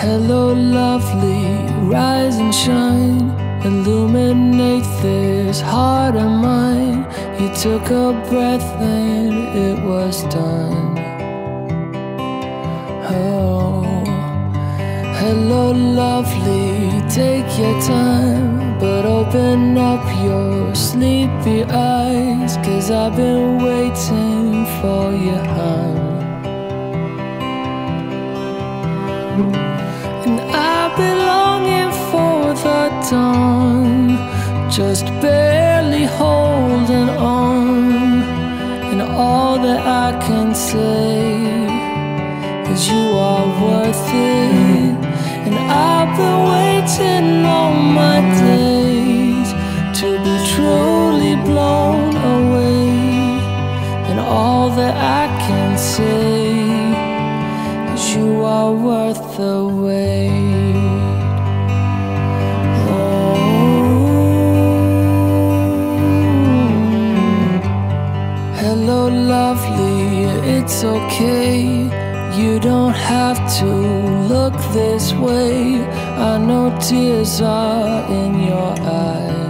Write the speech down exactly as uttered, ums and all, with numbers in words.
Hello lovely, rise and shine, illuminate this heart of mine. You took a breath and it was done. Oh, hello lovely, take your time, but open up your sleepy eyes, 'cause I've been waiting for you, hon. And I've been longing for the dawn, just barely holding on. And all that I can say is you are worth it. And I've been waiting all my days to be truly blown away. And all that I can say is you are worth the wait. Oh, hello lovely, it's okay. You don't have to look this way. I know tears are in your eyes.